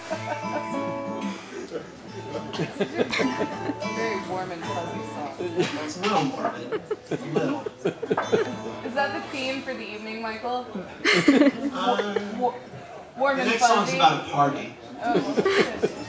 Very warm and fuzzy song. It's a little morbid. A little. Is that the theme for the evening, Michael? Warm The and next song's fuzzy? about a party. Oh, well,